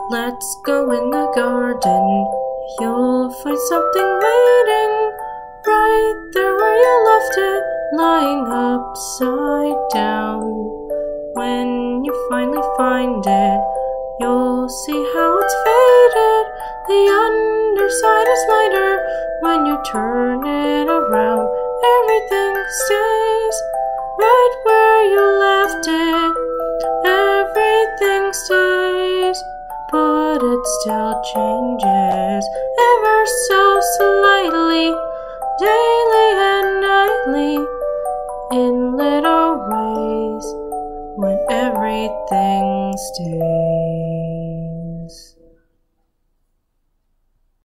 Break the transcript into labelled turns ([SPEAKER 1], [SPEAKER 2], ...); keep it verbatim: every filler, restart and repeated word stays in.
[SPEAKER 1] Let's go in the garden. You'll find something waiting right there where you left it, lying upside down. When you finally find it, you'll see how it's faded. The underside is lighter when you turn it around. Everything stays right where you left it. Everything stays, but it still changes ever so slightly, daily and nightly, in little ways, when everything stays.